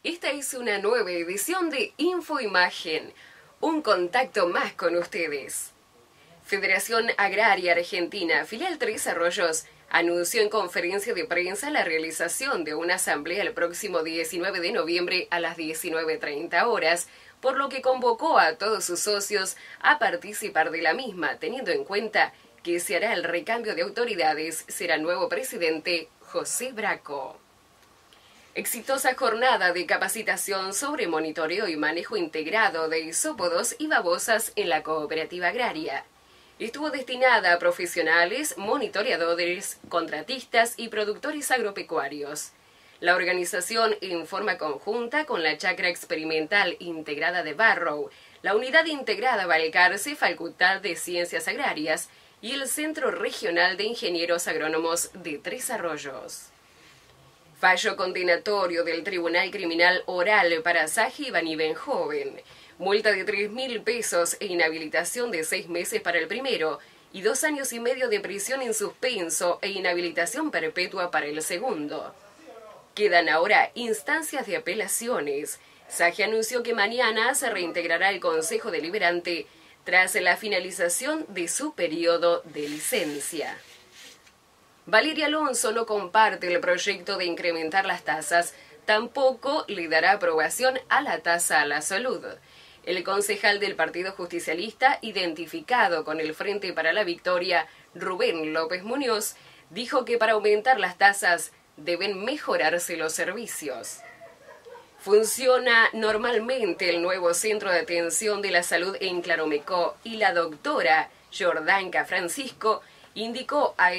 Esta es una nueva edición de Infoimagen, un contacto más con ustedes. Federación Agraria Argentina, filial Tres Arroyos, anunció en conferencia de prensa la realización de una asamblea el próximo 19 de noviembre a las 19:30 horas, por lo que convocó a todos sus socios a participar de la misma, teniendo en cuenta que se hará el recambio de autoridades, será el nuevo presidente José Braco. Exitosa jornada de capacitación sobre monitoreo y manejo integrado de isópodos y babosas en la cooperativa agraria. Estuvo destinada a profesionales, monitoreadores, contratistas y productores agropecuarios. La organización en forma conjunta con la Chacra Experimental Integrada de Barrow, la Unidad Integrada Balcarce, Facultad de Ciencias Agrarias y el Centro Regional de Ingenieros Agrónomos de Tres Arroyos. Fallo condenatorio del Tribunal Criminal Oral para Saji Banibenjoven. Multa de 3.000 pesos e inhabilitación de 6 meses para el primero y 2 años y medio de prisión en suspenso e inhabilitación perpetua para el segundo. Quedan ahora instancias de apelaciones. Saji anunció que mañana se reintegrará el Consejo Deliberante tras la finalización de su periodo de licencia. Valeria Alonso no comparte el proyecto de incrementar las tasas, tampoco le dará aprobación a la tasa a la salud. El concejal del Partido Justicialista, identificado con el Frente para la Victoria, Rubén López Muñoz, dijo que para aumentar las tasas deben mejorarse los servicios. Funciona normalmente el nuevo Centro de Atención de la Salud en Claromecó y la doctora Jordanka Francisco indicó a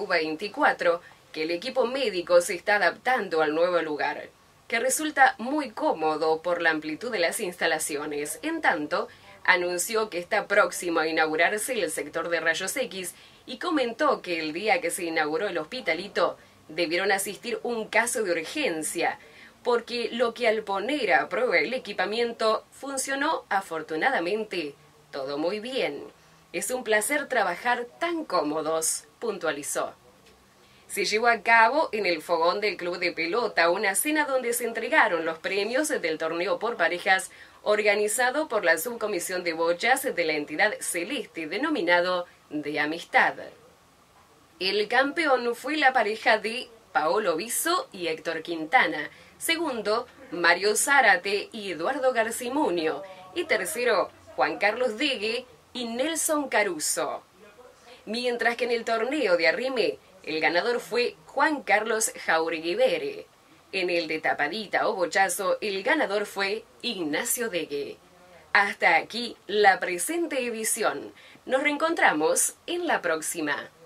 LU24 que el equipo médico se está adaptando al nuevo lugar, que resulta muy cómodo por la amplitud de las instalaciones. En tanto, anunció que está próximo a inaugurarse el sector de rayos X y comentó que el día que se inauguró el hospitalito debieron asistir un caso de urgencia, porque lo que al poner a prueba el equipamiento funcionó afortunadamente todo muy bien. Es un placer trabajar tan cómodos, puntualizó. Se llevó a cabo en el fogón del Club de Pelota una cena donde se entregaron los premios del torneo por parejas organizado por la Subcomisión de Bochas de la entidad celeste denominado de Amistad. El campeón fue la pareja de Paolo Viso y Héctor Quintana, segundo Mario Zárate y Eduardo Garcimunio, y tercero Juan Carlos Degue y Nelson Caruso. Mientras que en el torneo de Arrime, el ganador fue Juan Carlos Jauregui. En el de tapadita o bochazo, el ganador fue Ignacio Degue. Hasta aquí la presente edición. Nos reencontramos en la próxima.